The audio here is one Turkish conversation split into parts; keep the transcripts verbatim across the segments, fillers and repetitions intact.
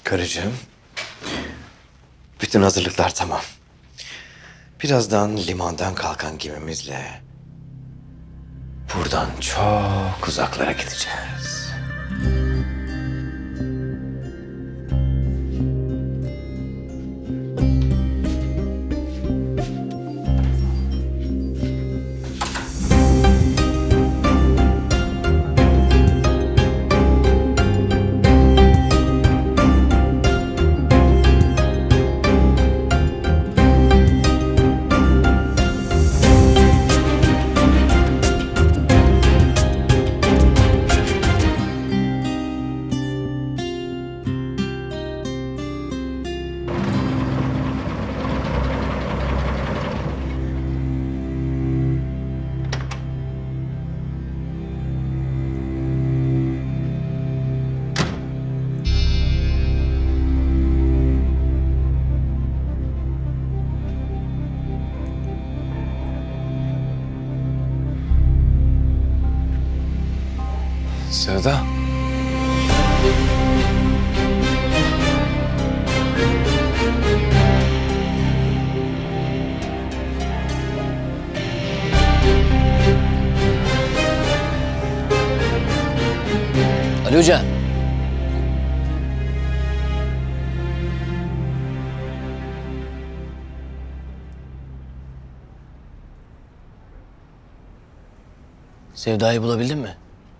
Karıcığım, bütün hazırlıklar tamam. Birazdan limandan kalkan gemimizle buradan çok uzaklara gideceğiz. Sevda. Ali Hoca. Sevda'yı bulabildin mi?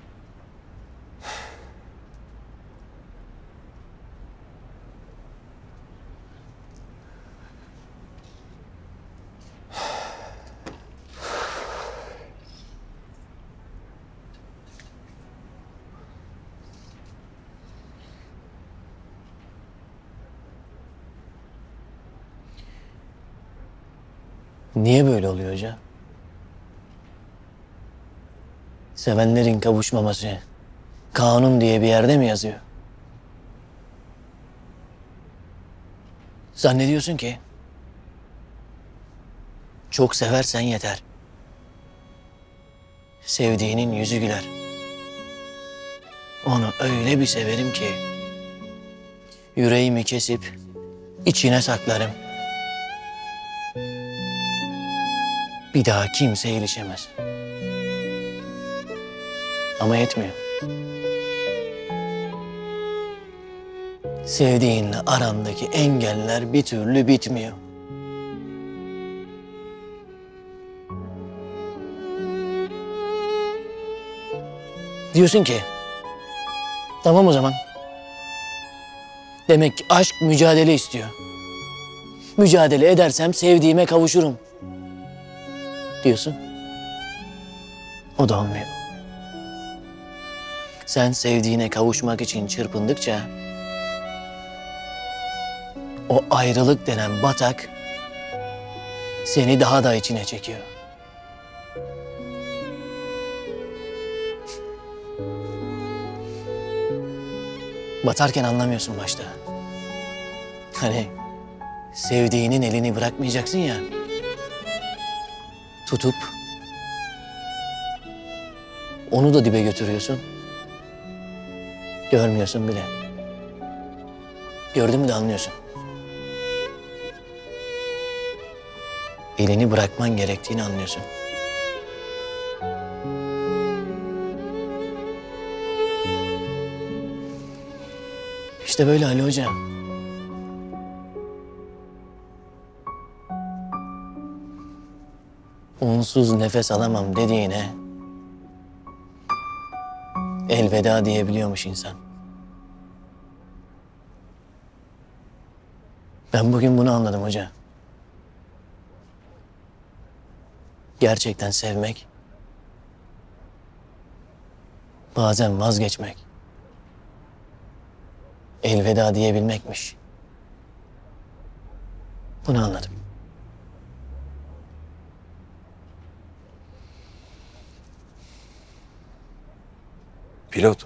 Niye böyle oluyor hoca? Sevenlerin kavuşmaması kanun diye bir yerde mi yazıyor? Zannediyorsun ki çok seversen yeter. Sevdiğinin yüzü güler. Onu öyle bir severim ki yüreğimi kesip içine saklarım. Bir daha kimse ilişemez. Ama yetmiyor. Sevdiğinle arandaki engeller bir türlü bitmiyor. Diyorsun ki, tamam o zaman. Demek ki aşk mücadele istiyor. Mücadele edersem sevdiğime kavuşurum. Diyorsun. O da olmuyor. Sen sevdiğine kavuşmak için çırpındıkça o ayrılık denen batak seni daha da içine çekiyor. Batarken anlamıyorsun başta. Hani sevdiğinin elini bırakmayacaksın ya. Tutup onu da dibe götürüyorsun. Görmüyorsun bile. Gördün mü de anlıyorsun. Elini bırakman gerektiğini anlıyorsun. İşte böyle Ali Hoca. Onsuz nefes alamam dediğine elveda diyebiliyormuş insan. Ben bugün bunu anladım hoca. Gerçekten sevmek, bazen vazgeçmek, elveda diyebilmekmiş. Bunu anladım. Pilot.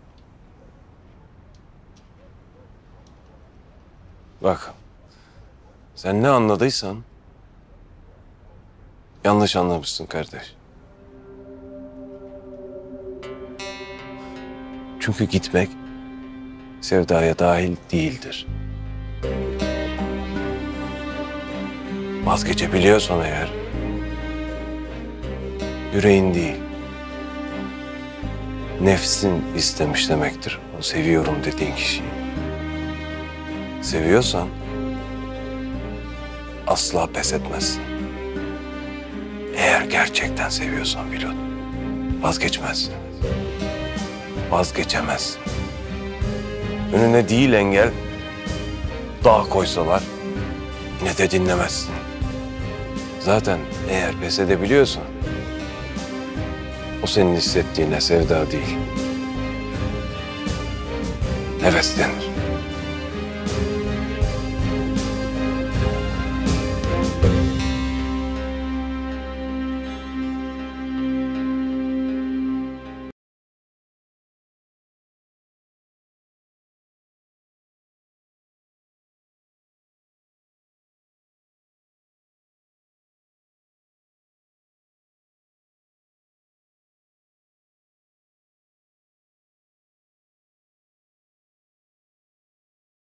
Bak, sen ne anladıysan yanlış anlamışsın kardeş. Çünkü gitmek sevdaya dahil değildir. Vazgeçebiliyorsan eğer, yüreğin değil, nefsin istemiş demektir o seviyorum dediğin kişiyi. Seviyorsan asla pes etmezsin. Eğer gerçekten seviyorsan pilot, vazgeçmezsin. Vazgeçemezsin. Önüne değil engel, dağ koysalar yine de dinlemezsin. Zaten eğer pes edebiliyorsan o senin hissettiğine sevda değil, heves denir.